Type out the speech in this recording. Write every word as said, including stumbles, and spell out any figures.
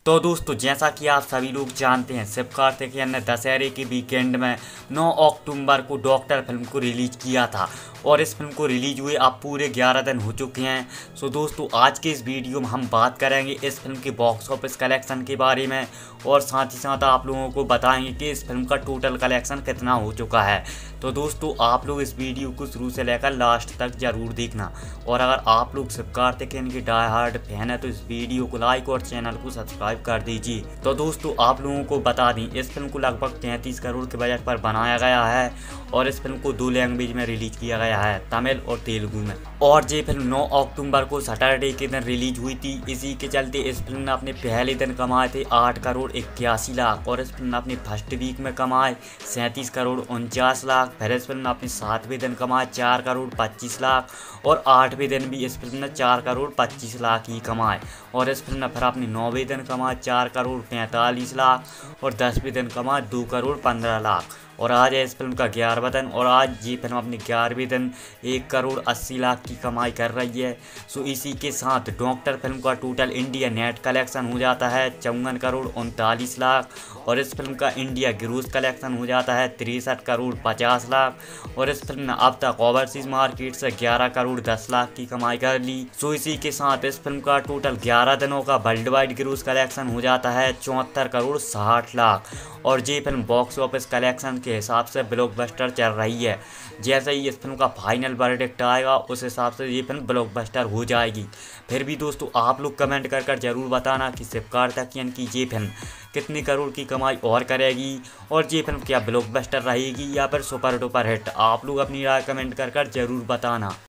तो दोस्तों, जैसा कि आप सभी लोग जानते हैं, शिवकार्तिकेयन ने दशहरे के वीकेंड में नौ अक्टूबर को डॉक्टर फिल्म को रिलीज किया था और इस फिल्म को रिलीज हुए अब पूरे ग्यारह दिन हो चुके हैं। सो दोस्तों, आज के इस वीडियो में हम बात करेंगे इस फिल्म के बॉक्स ऑफिस कलेक्शन के बारे में और साथ ही साथ आप लोगों को बताएंगे कि इस फिल्म का टोटल कलेक्शन कितना हो चुका है। तो दोस्तों, आप लोग इस वीडियो को शुरू से लेकर लास्ट तक जरूर देखना और अगर आप लोग शिवकार्तिकेयन के डाई हार्ड फैन है तो इस वीडियो को लाइक और चैनल को सब्सक्राइब कर दीजिए। तो दोस्तों, आप लोगों को बता दें, इस फिल्म को लगभग तैंतीस करोड़ के बजट पर बनाया गया है और इस फिल्म को दो लैंग्वेज में रिलीज किया गया है, तमिल और तेलुगु में। और ये फिल्म नौ अक्टूबर को सैटरडे के दिन रिलीज हुई थी। इसी के चलते इस फिल्म ने अपने पहले दिन कमाए थे आठ करोड़ इक्यासी लाख और इस फिल्म ने अपने फर्स्ट वीक में कमाए सैंतीस करोड़ उनचास लाख। फिर इस फिल्म ने अपने सातवें दिन कमाए चार करोड़ पच्चीस लाख और आठवें दिन भी इस फिल्म ने चार करोड़ पच्चीस लाख ही कमाए और इस फिल्म ने फिर अपने नौवें दिन कमाए चार करोड़ पैंतालीस लाख और दसवें दिन कमाए दो करोड़ पंद्रह लाख। और आज है इस फिल्म का ग्यारहवां दिन और आज ये फिल्म अपने ग्यारहवें दिन एक करोड़ अस्सी लाख की कमाई कर रही है। सो इसी के साथ डॉक्टर फिल्म का टोटल इंडिया नेट कलेक्शन हो जाता है चौवन करोड़ उनतालीस लाख और इस फिल्म का इंडिया ग्रोस कलेक्शन हो जाता है तिरसठ करोड़ पचास लाख और इस फिल्म ने अब तक ओवरसीज मार्केट से ग्यारह करोड़ दस लाख की कमाई कर ली। सो इसी के साथ इस फिल्म का टोटल ग्यारह दिनों का वर्ल्ड वाइड ग्रोस कलेक्शन हो जाता है चौहत्तर करोड़ साठ लाख और ये फिल्म बॉक्स ऑफिस कलेक्शन के हिसाब से ब्लॉकबस्टर चल रही है। जैसे ही इस फिल्म का फाइनल वर्डिक्ट आएगा उस हिसाब से ये फिल्म ब्लॉकबस्टर हो जाएगी। फिर भी दोस्तों, आप लोग कमेंट कर कर जरूर बताना कि शिवकार्तिकेयन की ये फिल्म कितनी करोड़ की कमाई और करेगी और ये फिल्म क्या ब्लॉकबस्टर रहेगी या फिर सुपर डुपर हिट। आप लोग अपनी राय कमेंट कर कर जरूर बताना।